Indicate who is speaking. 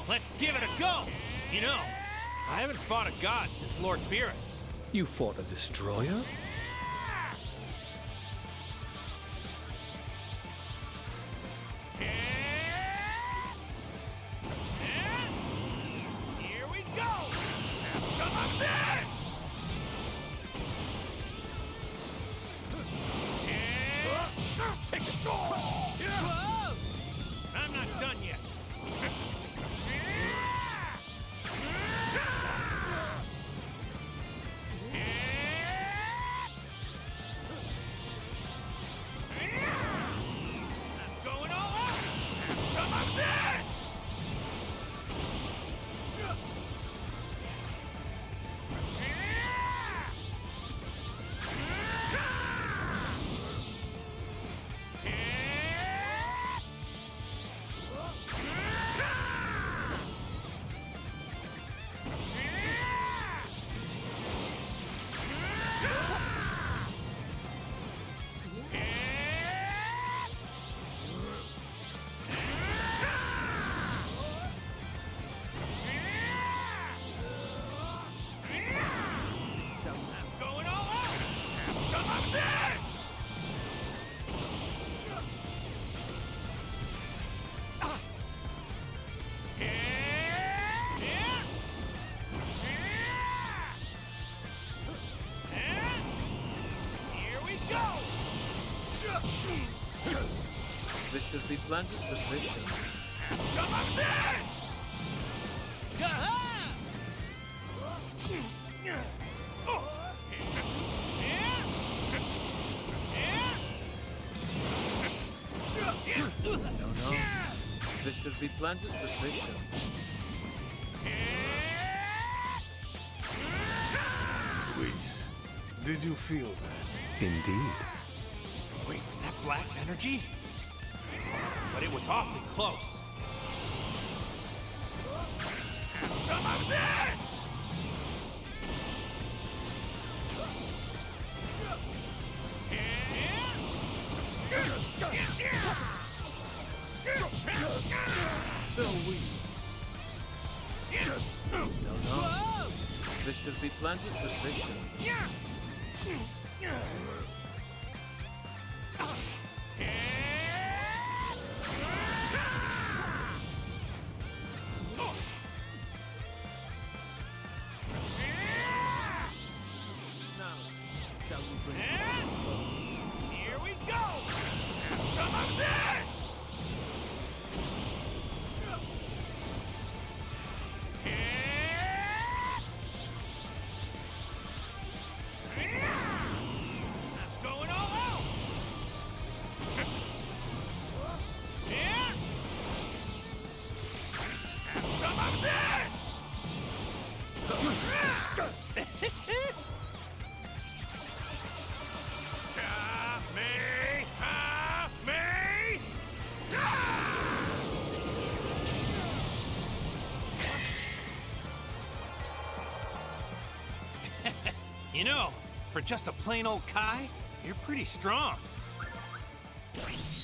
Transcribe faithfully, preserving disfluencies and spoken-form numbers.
Speaker 1: Let's give it a go! You know, I haven't fought a god since Lord Beerus.
Speaker 2: You fought a destroyer?
Speaker 1: Here we go! Have some of this! Take it! Whoa! I'm not done yet. I'm going all out! Have some of this!
Speaker 3: This should be planted suspicion.
Speaker 1: Some of this!
Speaker 3: No, no. This should be planted suspicion.
Speaker 2: Whis, did you feel that?
Speaker 4: Indeed.
Speaker 1: Wait, was that Black's energy? But it was awfully close. Have some of this!
Speaker 3: So we. No, no. This should be planted suspicion. Now, shall we bring it back?
Speaker 1: Here we go! Have some of this! I'm going all out! Have some of this! You know, for just a plain old Kai, you're pretty strong.